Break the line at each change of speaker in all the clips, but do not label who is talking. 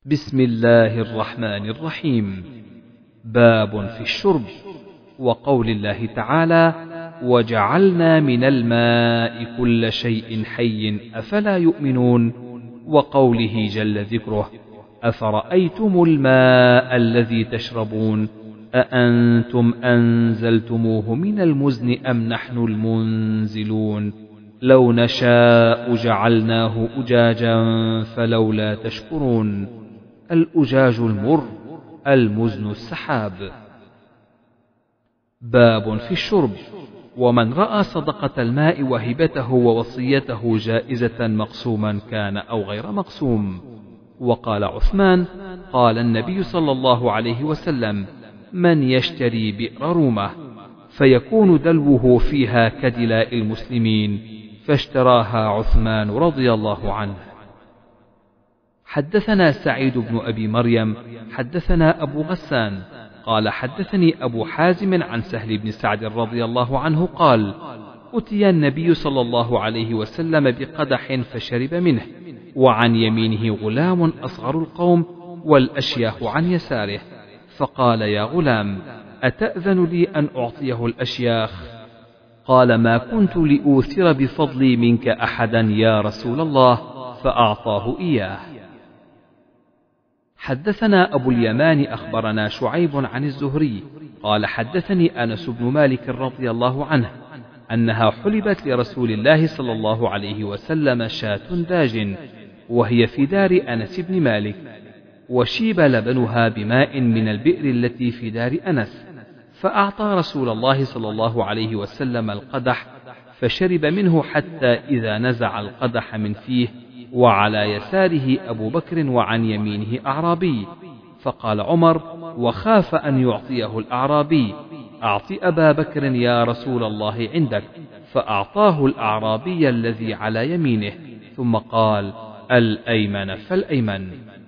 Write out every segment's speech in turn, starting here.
بسم الله الرحمن الرحيم. باب في الشرب. وقول الله تعالى: وجعلنا من الماء كل شيء حي أفلا يؤمنون. وقوله جل ذكره: أفرأيتم الماء الذي تشربون أأنتم أنزلتموه من المزن أم نحن المنزلون لو نشاء جعلناه أجاجا فلولا تشكرون. الأجاج المر، المزن السحاب. باب في الشرب. ومن رأى صدقة الماء وهبته ووصيته جائزة مقسوما كان أو غير مقسوم. وقال عثمان: قال النبي صلى الله عليه وسلم: من يشتري بئر رومة فيكون دلوه فيها كدلاء المسلمين، فاشتراها عثمان رضي الله عنه. حدثنا سعيد بن أبي مريم حدثنا أبو غسان قال حدثني أبو حازم عن سهل بن سعد رضي الله عنه قال: أتي النبي صلى الله عليه وسلم بقدح فشرب منه، وعن يمينه غلام أصغر القوم والأشياخ عن يساره، فقال: يا غلام، أتأذن لي أن أعطيه الأشياخ؟ قال: ما كنت لأوثر بفضلي منك أحدا يا رسول الله، فأعطاه إياه. حدثنا أبو اليمان أخبرنا شعيب عن الزهري قال: حدثني أنس بن مالك رضي الله عنه أنها حلبت لرسول الله صلى الله عليه وسلم شاة داج، وهي في دار أنس بن مالك، وشيب لبنها بماء من البئر التي في دار أنس، فأعطى رسول الله صلى الله عليه وسلم القدح فشرب منه حتى إذا نزع القدح من فيه، وعلى يساره أبو بكر وعن يمينه أعرابي، فقال عمر وخاف أن يعطيه الأعرابي: أعط أبا بكر يا رسول الله عندك، فأعطاه الأعرابي الذي على يمينه، ثم قال: الأيمن فالأيمن.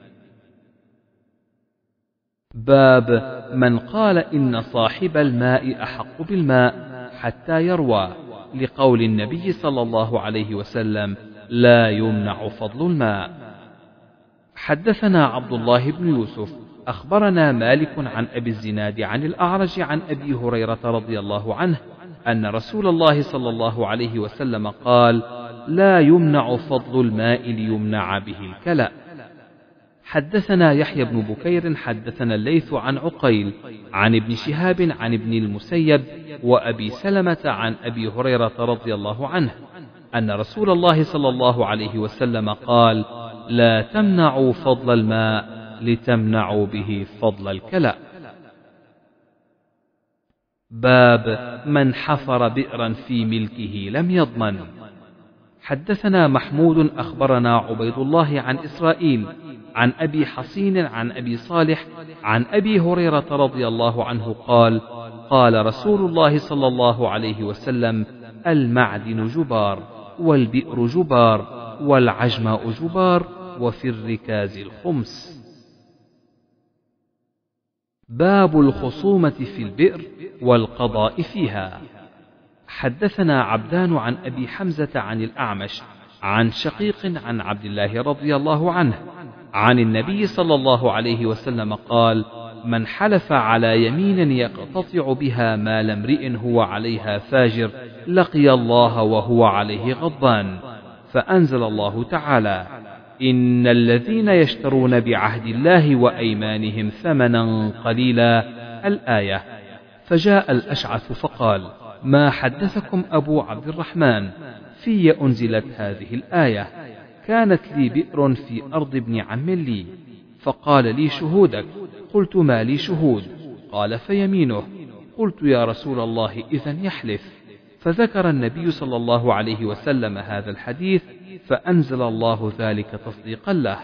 باب من قال إن صاحب الماء أحق بالماء حتى يروى، لقول النبي صلى الله عليه وسلم: لا يمنع فضل الماء. حدثنا عبد الله بن يوسف أخبرنا مالك عن أبي الزناد عن الأعرج عن أبي هريرة رضي الله عنه أن رسول الله صلى الله عليه وسلم قال: لا يمنع فضل الماء ليمنع به الكلأ. حدثنا يحيى بن بكير حدثنا الليث عن عقيل عن ابن شهاب عن ابن المسيب وأبي سلمة عن أبي هريرة رضي الله عنه أن رسول الله صلى الله عليه وسلم قال: لا تمنعوا فضل الماء لتمنعوا به فضل الكلأ. باب من حفر بئرا في ملكه لم يضمن. حدثنا محمود أخبرنا عبيد الله عن إسرائيل عن أبي حصين عن أبي صالح عن أبي هريرة رضي الله عنه قال: قال رسول الله صلى الله عليه وسلم: المعدن جبار، والبئر جبار، والعجماء جبار، وفي الركاز الخمس. باب الخصومة في البئر والقضاء فيها. حدثنا عبدان عن أبي حمزة عن الأعمش عن شقيق عن عبد الله رضي الله عنه عن النبي صلى الله عليه وسلم قال: من حلف على يمين يقتطع بها مال امرئ هو عليها فاجر لقي الله وهو عليه غضبان، فأنزل الله تعالى: إن الذين يشترون بعهد الله وأيمانهم ثمنا قليلا، الآية. فجاء الأشعث فقال: ما حدثكم أبو عبد الرحمن في أنزلت هذه الآية؟ كانت لي بئر في أرض ابن عم لي، فقال لي: شهودك؟ قلت: ما لي شهود؟ قال: فيمينه. قلت: يا رسول الله، إذن يحلف. فذكر النبي صلى الله عليه وسلم هذا الحديث، فأنزل الله ذلك تصديقا له.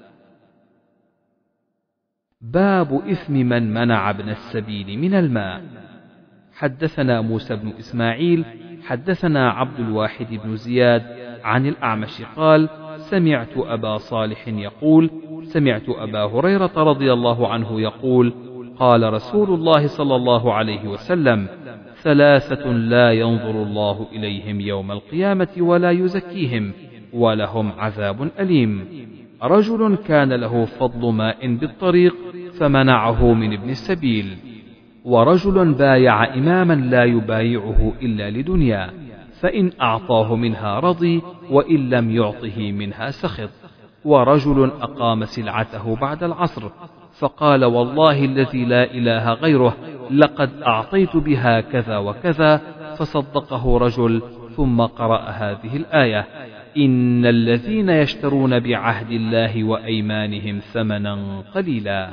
باب إثم من منع ابن السبيل من الماء. حدثنا موسى بن إسماعيل حدثنا عبد الواحد بن زياد عن الأعمش قال: سمعت أبا صالح يقول: سمعت أبا هريرة رضي الله عنه يقول: قال رسول الله صلى الله عليه وسلم: ثلاثة لا ينظر الله إليهم يوم القيامة ولا يزكيهم ولهم عذاب أليم: رجل كان له فضل ماء بالطريق فمنعه من ابن السبيل، ورجل بايع إماما لا يبايعه إلا لدنيا، فإن أعطاه منها رضي وإن لم يعطه منها سخط، ورجل أقام سلعته بعد العصر فقال والله الذي لا إله غيره لقد أعطيت بها كذا وكذا، فصدقه رجل ثم قرأ هذه الآية: إن الذين يشترون بعهد الله وأيمانهم ثمنا قليلا.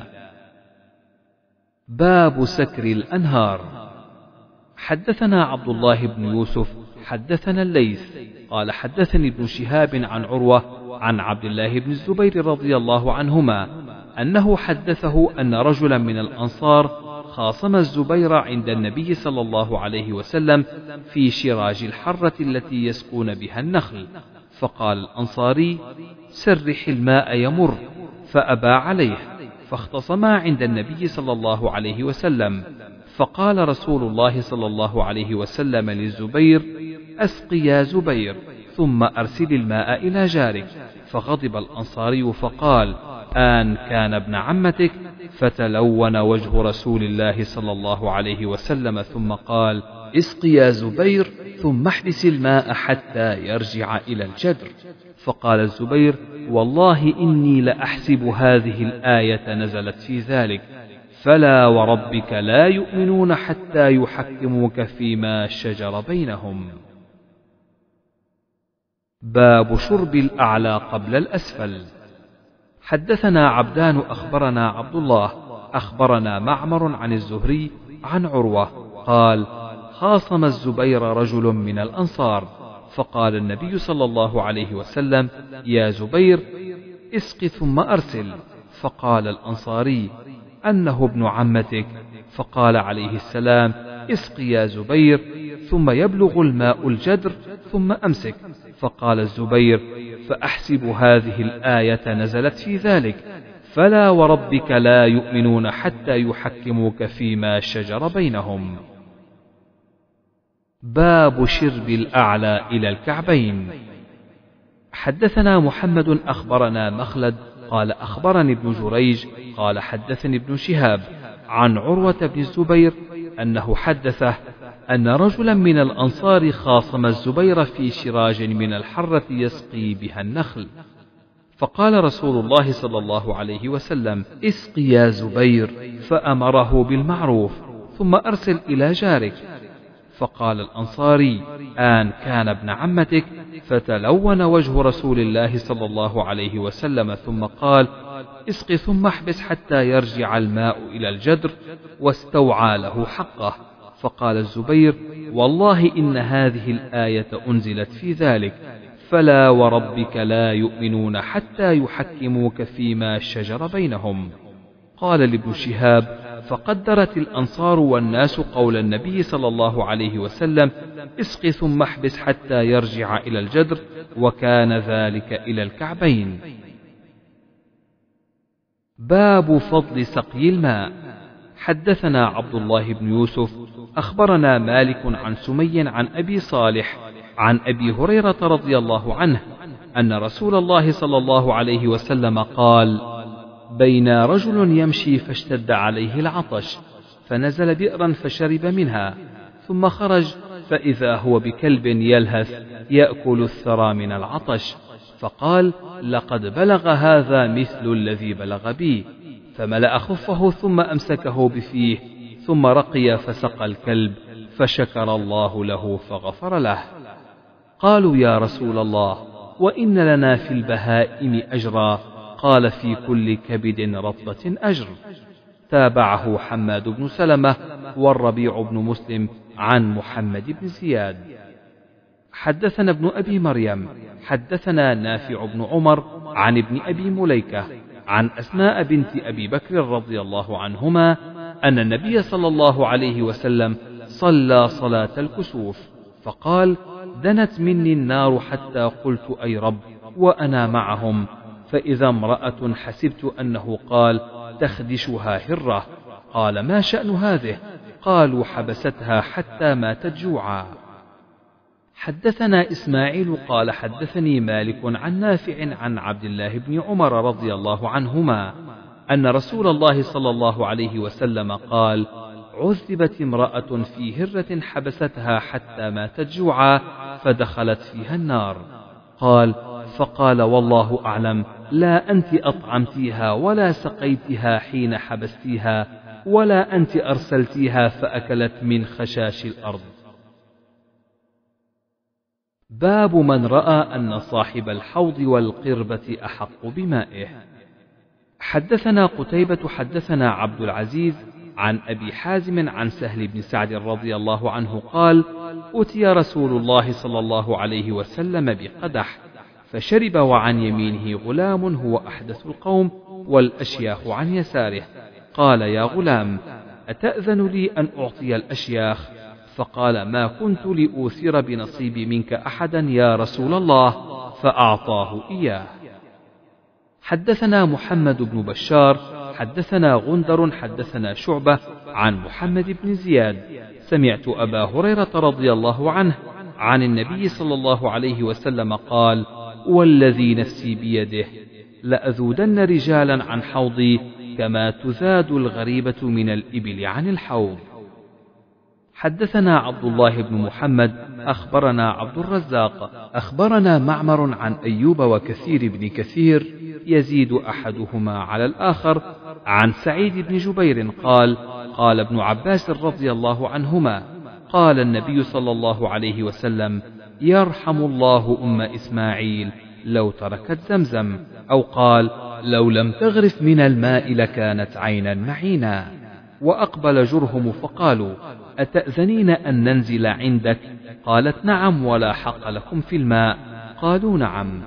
باب سكر الأنهار. حدثنا عبد الله بن يوسف حدثنا الليث قال حدثني ابن شهاب عن عروة عن عبد الله بن الزبير رضي الله عنهما أنه حدثه أن رجلا من الأنصار خاصم الزبير عند النبي صلى الله عليه وسلم في شراج الحرة التي يسقون بها النخل، فقال الأنصاري: سرح الماء يمر، فأبى عليه، فاختصما عند النبي صلى الله عليه وسلم، فقال رسول الله صلى الله عليه وسلم للزبير: أسق يا زبير ثم أرسل الماء إلى جارك، فغضب الأنصاري فقال: آن كان ابن عمتك، فتلون وجه رسول الله صلى الله عليه وسلم ثم قال: اسق يا زبير ثم احبس الماء حتى يرجع إلى الجدر. فقال الزبير: والله إني لأحسب هذه الآية نزلت في ذلك، فلا وربك لا يؤمنون حتى يحكموك فيما شجر بينهم. باب شرب الأعلى قبل الأسفل. حدثنا عبدان أخبرنا عبد الله أخبرنا معمر عن الزهري عن عروة قال: خاصم الزبير رجل من الأنصار، فقال النبي صلى الله عليه وسلم: يا زبير اسق ثم أرسل، فقال الأنصاري: أنه ابن عمتك، فقال عليه السلام: اسق يا زبير ثم يبلغ الماء الجدر ثم أمسك، فقال الزبير: فأحسب هذه الآية نزلت في ذلك، فلا وربك لا يؤمنون حتى يحكموك فيما شجر بينهم. باب شرب الأعلى إلى الكعبين. حدثنا محمد أخبرنا مخلد قال أخبرني ابن جريج قال حدثني ابن شهاب عن عروة بن الزبير أنه حدثه أن رجلا من الأنصار خاصم الزبير في شراج من الحرة يسقي بها النخل، فقال رسول الله صلى الله عليه وسلم: اسق يا زبير، فأمره بالمعروف، ثم أرسل إلى جارك. فقال الأنصاري: آن كان ابن عمتك، فتلون وجه رسول الله صلى الله عليه وسلم ثم قال: اسق ثم احبس حتى يرجع الماء إلى الجدر، واستوعى له حقه. فقال الزبير: والله إن هذه الآية أنزلت في ذلك، فلا وربك لا يؤمنون حتى يحكموك فيما شجر بينهم. قال لابن شهاب: فقدرت الأنصار والناس قول النبي صلى الله عليه وسلم: اسق ثم احبس حتى يرجع إلى الجدر، وكان ذلك إلى الكعبين. باب فضل سقي الماء. حدثنا عبد الله بن يوسف أخبرنا مالك عن سمي عن أبي صالح عن أبي هريرة رضي الله عنه أن رسول الله صلى الله عليه وسلم قال: بين رجل يمشي فاشتد عليه العطش، فنزل بئرا فشرب منها، ثم خرج فإذا هو بكلب يلهث يأكل الثرى من العطش، فقال: لقد بلغ هذا مثل الذي بلغ بي، فملأ خفه ثم أمسكه بفيه، ثم رقي فسقى الكلب، فشكر الله له فغفر له. قالوا: يا رسول الله، وإن لنا في البهائم أجرا؟ قال: في كل كبد رطبة أجر. تابعه حماد بن سلمة والربيع بن مسلم عن محمد بن زياد. حدثنا ابن أبي مريم حدثنا نافع بن عمر عن ابن أبي مليكة عن أسماء بنت أبي بكر رضي الله عنهما أن النبي صلى الله عليه وسلم صلى صلاة الكسوف، فقال: دنت مني النار حتى قلت: أي رب، وأنا معهم، فإذا امرأة حسبت أنه قال: تخدشها هرة. قال: ما شأن هذه؟ قالوا: حبستها حتى ماتت جوعا. حدثنا إسماعيل قال حدثني مالك عن نافع عن عبد الله بن عمر رضي الله عنهما أن رسول الله صلى الله عليه وسلم قال: عذبت امرأة في هرة حبستها حتى ماتت جوعا فدخلت فيها النار. قال: فقال: والله أعلم، لا أنت أطعمتيها ولا سقيتها حين حبستيها، ولا أنت أرسلتيها فأكلت من خشاش الأرض. باب من رأى أن صاحب الحوض والقربة أحق بمائه. حدثنا قتيبة حدثنا عبد العزيز عن أبي حازم عن سهل بن سعد رضي الله عنه قال: أتي رسول الله صلى الله عليه وسلم بقدح فشرب وعن يمينه غلام هو أحدث القوم والأشياخ عن يساره. قال: يا غلام، أتأذن لي أن أعطي الأشياخ؟ فقال: ما كنت لأوثر بنصيبي منك أحدا يا رسول الله، فأعطاه إياه. حدثنا محمد بن بشار حدثنا غندر حدثنا شعبة عن محمد بن زياد سمعت أبا هريرة رضي الله عنه عن النبي صلى الله عليه وسلم قال: والذي نفسي بيده لأذودن رجالا عن حوضي كما تذاد الغريبة من الإبل عن الحوض. حدثنا عبد الله بن محمد أخبرنا عبد الرزاق أخبرنا معمر عن أيوب وكثير بن كثير يزيد أحدهما على الآخر عن سعيد بن جبير قال: قال ابن عباس رضي الله عنهما: قال النبي صلى الله عليه وسلم: يرحم الله أم إسماعيل لو تركت زمزم، أو قال: لو لم تغرف من الماء لكانت عينا معينا. وأقبل جرهم فقالوا: أتأذنين أن ننزل عندك؟ قالت: نعم، ولا حق لكم في الماء. قالوا: نعم.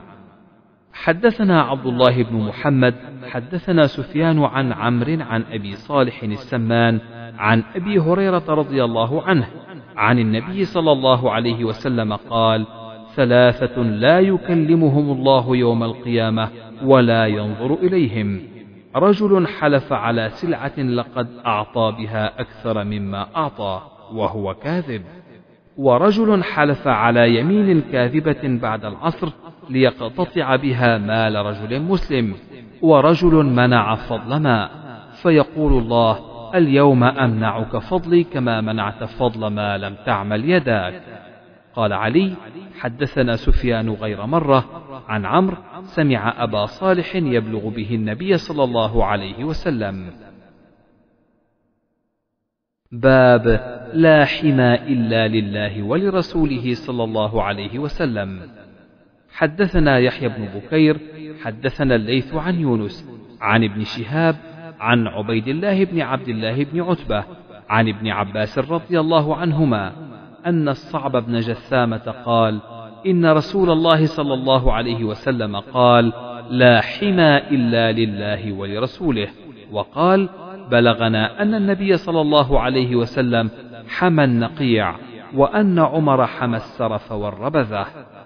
حدثنا عبد الله بن محمد حدثنا سفيان عن عمرو عن أبي صالح السمان عن أبي هريرة رضي الله عنه عن النبي صلى الله عليه وسلم قال: ثلاثة لا يكلمهم الله يوم القيامة ولا ينظر إليهم: رجل حلف على سلعة لقد أعطى بها أكثر مما أعطى وهو كاذب، ورجل حلف على يمين كاذبة بعد العصر ليقتطع بها مال رجل مسلم، ورجل منع فضل ماء فيقول الله: اليوم أمنعك فضلي كما منعت فضل ما لم تعمل يداك. قال علي: حدثنا سفيان غير مرة عن عمرو سمع أبا صالح يبلغ به النبي صلى الله عليه وسلم. باب لا حمى إلا لله ولرسوله صلى الله عليه وسلم. حدثنا يحيى بن بكير حدثنا الليث عن يونس عن ابن شهاب عن عبيد الله بن عبد الله بن عتبة عن ابن عباس رضي الله عنهما أن الصعب بن جثامة قال: إن رسول الله صلى الله عليه وسلم قال: لا حمى إلا لله ولرسوله. وقال: بلغنا أن النبي صلى الله عليه وسلم حمى النقيع، وأن عمر حمى السرف والربذة.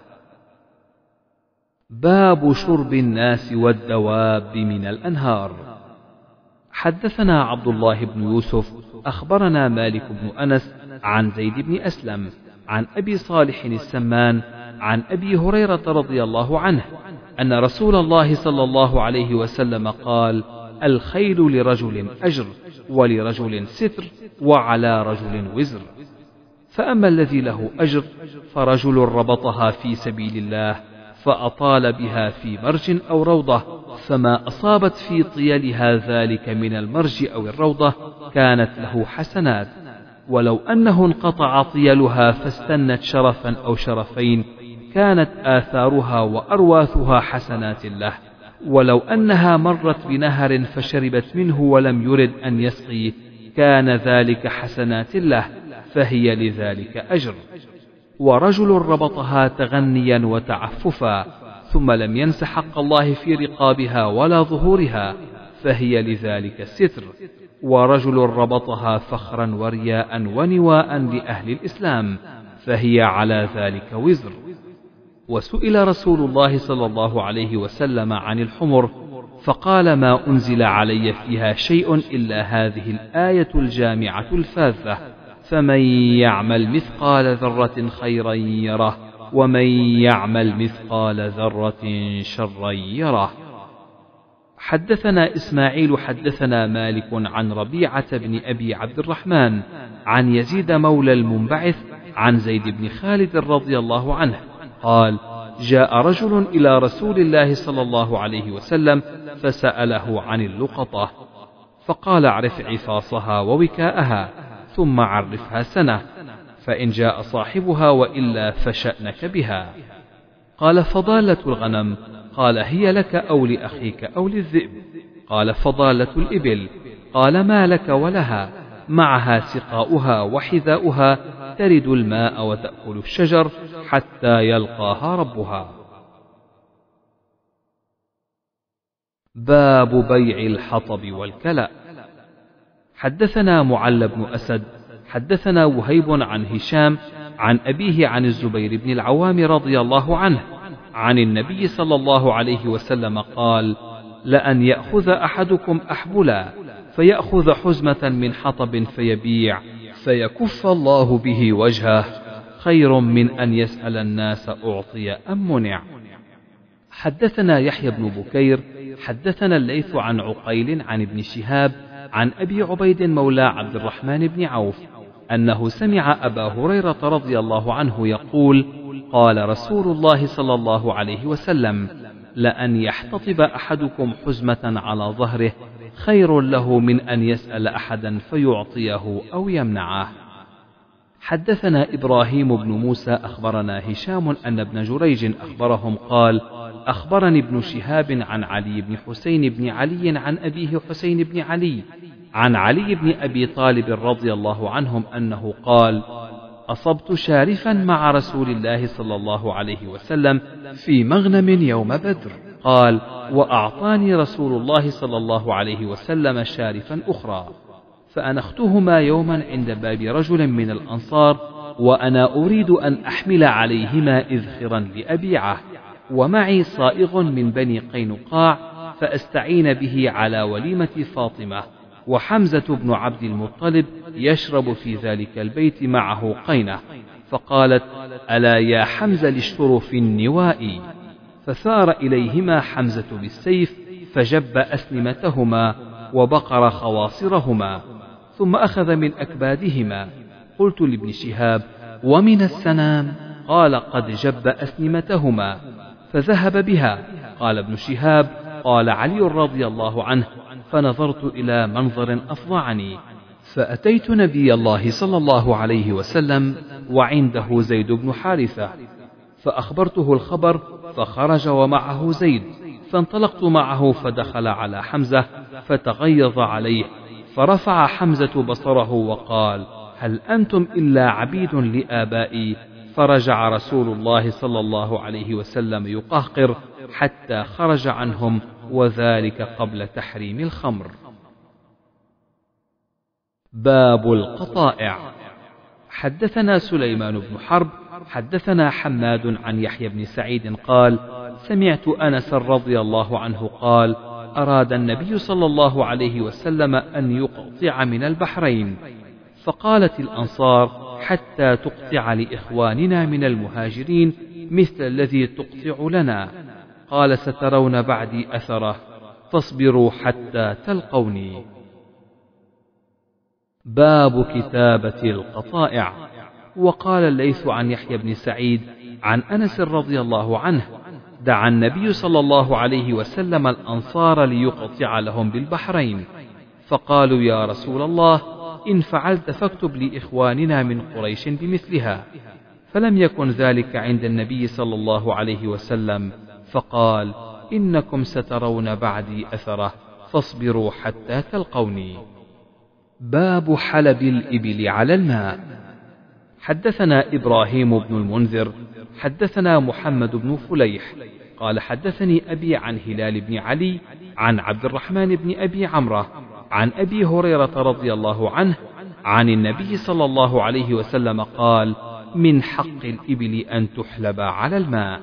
باب شرب الناس والدواب من الأنهار. حدثنا عبد الله بن يوسف أخبرنا مالك بن أنس عن زيد بن أسلم عن أبي صالح السمان عن أبي هريرة رضي الله عنه أن رسول الله صلى الله عليه وسلم قال: الخيل لرجل أجر ولرجل ستر وعلى رجل وزر، فأما الذي له أجر فرجل ربطها في سبيل الله فأطال بها في مرج أو روضة، فما أصابت في طيلها ذلك من المرج أو الروضة كانت له حسنات، ولو أنه انقطع طيلها فاستنت شرفا أو شرفين كانت آثارها وأرواثها حسنات له، ولو أنها مرت بنهر فشربت منه ولم يرد أن يسقي كان ذلك حسنات له، فهي لذلك أجر. ورجل ربطها تغنيا وتعففا ثم لم ينس حق الله في رقابها ولا ظهورها فهي لذلك ستر. ورجل ربطها فخرا ورياء ونواء لأهل الإسلام فهي على ذلك وزر. وسئل رسول الله صلى الله عليه وسلم عن الحمر فقال: ما أنزل علي فيها شيء إلا هذه الآية الجامعة الفاذة، فمن يعمل مثقال ذرة خيرا يره ومن يعمل مثقال ذرة شرا يره. حدثنا إسماعيل حدثنا مالك عن ربيعة بن أبي عبد الرحمن عن يزيد مولى المنبعث عن زيد بن خالد رضي الله عنه قال: جاء رجل إلى رسول الله صلى الله عليه وسلم فسأله عن اللقطة، فقال: اعرف عفاصها ووكاءها ثم عرفها سنة، فإن جاء صاحبها وإلا فشأنك بها. قال: فضالة الغنم؟ قال: هي لك أو لأخيك أو للذئب؟ قال: فضالة الإبل. قال: ما لك ولها؟ معها سقاؤها وحذاؤها، ترد الماء وتأكل الشجر حتى يلقاها ربها. باب بيع الحطب والكلأ. حدثنا معل بن أسد حدثنا وهيب عن هشام عن أبيه عن الزبير بن العوام رضي الله عنه عن النبي صلى الله عليه وسلم قال: لأن يأخذ أحدكم أحبلا فيأخذ حزمة من حطب فيبيع فيكف الله به وجهه خير من أن يسأل الناس أعطي أم منع. حدثنا يحيى بن بكير حدثنا الليث عن عقيل عن ابن شهاب عن أبي عبيد مولى عبد الرحمن بن عوف أنه سمع أبا هريرة رضي الله عنه يقول: قال رسول الله صلى الله عليه وسلم: لأن يحتطب أحدكم حزمة على ظهره خير له من أن يسأل أحدا فيعطيه أو يمنعه. حدثنا إبراهيم بن موسى أخبرنا هشام أن ابن جريج أخبرهم قال: أخبرني ابن شهاب عن علي بن حسين بن علي عن أبيه حسين بن علي عن علي بن أبي طالب رضي الله عنهم أنه قال: أصبت شارفا مع رسول الله صلى الله عليه وسلم في مغنم يوم بدر. قال: وأعطاني رسول الله صلى الله عليه وسلم شارفا أخرى، فأنختهما يوما عند باب رجل من الأنصار وأنا أريد أن أحمل عليهما إذخرا لأبيعه، ومعي صائغ من بني قينقاع فأستعين به على وليمة فاطمة، وحمزة بن عبد المطلب يشرب في ذلك البيت معه قينة. فقالت: ألا يا حمزة لاشتروا في النواء؟ فثار إليهما حمزة بالسيف فجب أسنمتهما وبقر خواصرهما ثم أخذ من أكبادهما. قلت لابن شهاب: ومن السنام؟ قال: قد جب أسنمتهما فذهب بها. قال ابن شهاب: قال علي رضي الله عنه: فنظرت إلى منظر أفظعني، فأتيت نبي الله صلى الله عليه وسلم وعنده زيد بن حارثة، فأخبرته الخبر، فخرج ومعه زيد، فانطلقت معه فدخل على حمزة فتغيظ عليه، فرفع حمزة بصره وقال: هل أنتم إلا عبيد لآبائي؟ فرجع رسول الله صلى الله عليه وسلم يقهقر حتى خرج عنهم، وذلك قبل تحريم الخمر. باب القطائع. حدثنا سليمان بن حرب حدثنا حماد عن يحيى بن سعيد قال: سمعت أنس رضي الله عنه قال: أراد النبي صلى الله عليه وسلم أن يقطع من البحرين، فقالت الأنصار: حتى تقطع لإخواننا من المهاجرين مثل الذي تقطع لنا. قال: سترون بعدي أثره، فاصبروا حتى تلقوني. باب كتابة القطائع. وقال الليث عن يحيى بن سعيد عن أنس رضي الله عنه: دعا النبي صلى الله عليه وسلم الأنصار ليقطع لهم بالبحرين، فقالوا: يا رسول الله، إن فعلت فاكتب لإخواننا من قريش بمثلها. فلم يكن ذلك عند النبي صلى الله عليه وسلم، فقال: إنكم سترون بعدي أثره، فاصبروا حتى تلقوني. باب حلب الإبل على الماء. حدثنا إبراهيم بن المنذر حدثنا محمد بن فليح قال: حدثني أبي عن هلال بن علي عن عبد الرحمن بن أبي عمرة عن أبي هريرة رضي الله عنه عن النبي صلى الله عليه وسلم قال: من حق الإبل أن تحلب على الماء.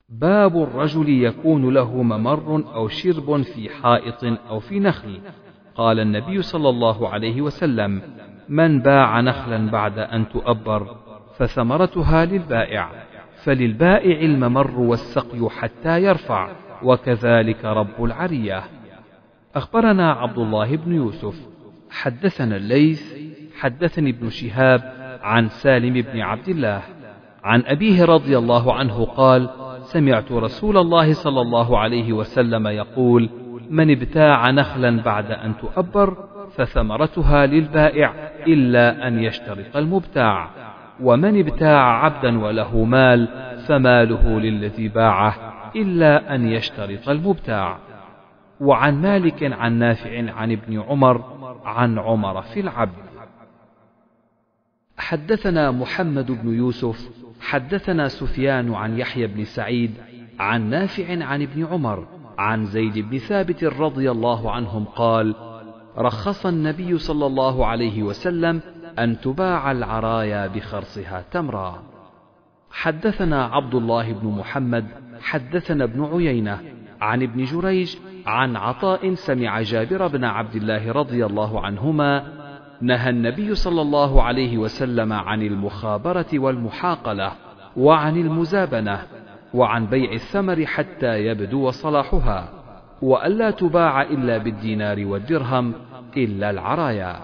باب الرجل يكون له ممر أو شرب في حائط أو في نخل. قال النبي صلى الله عليه وسلم: من باع نخلا بعد أن تؤبر فثمرتها للبائع، فللبائع الممر والسقي حتى يرفع، وكذلك رب العرية. أخبرنا عبد الله بن يوسف حدثنا الليث حدثني ابن شهاب عن سالم بن عبد الله عن أبيه رضي الله عنه قال: سمعت رسول الله صلى الله عليه وسلم يقول: من ابتاع نخلا بعد أن تؤبر فثمرتها للبائع إلا أن يشترط المبتاع، ومن ابتاع عبدا وله مال فماله للذي باعه إلا أن يشترط المبتاع. وعن مالك عن نافع عن ابن عمر عن عمر في العبد. حدثنا محمد بن يوسف حدثنا سفيان عن يحيى بن سعيد عن نافع عن ابن عمر عن زيد بن ثابت رضي الله عنهم قال: رخص النبي صلى الله عليه وسلم أن تباع العرايا بخرصها تمرا. حدثنا عبد الله بن محمد حدثنا ابن عيينة عن ابن جريج عن عطاء سمع جابر بن عبد الله رضي الله عنهما نهى النبي صلى الله عليه وسلم عن المخابرة والمحاقلة وعن المزابنة وعن بيع الثمر حتى يبدو صلاحها، وألا تباع إلا بالدينار والدرهم إلا العرايا.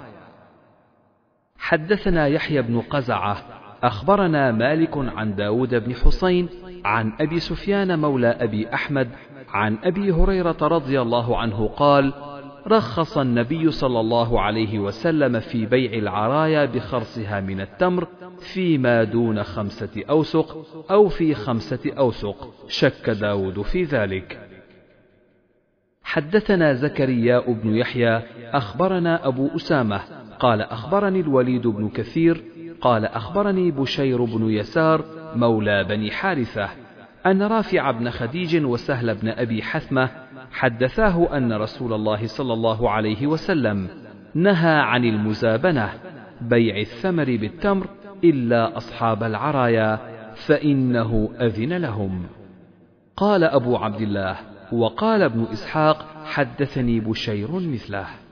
حدثنا يحيى بن قزعة أخبرنا مالك عن داود بن حسين عن أبي سفيان مولى أبي أحمد عن أبي هريرة رضي الله عنه قال: رخص النبي صلى الله عليه وسلم في بيع العرايا بخرصها من التمر فيما دون 5 أوسق أو في 5 أوسق، شك داود في ذلك. حدثنا زكريا بن يحيى أخبرنا أبو أسامة قال أخبرني الوليد بن كثير قال أخبرني بشير بن يسار مولى بني حارثة أن رافع بن خديج وسهل بن أبي حثمة حدثاه أن رسول الله صلى الله عليه وسلم نهى عن المزابنة بيع الثمر بالتمر إلا أصحاب العرايا فإنه أذن لهم. قال أبو عبد الله: وقال ابن إسحاق: حدثني بشير مثله.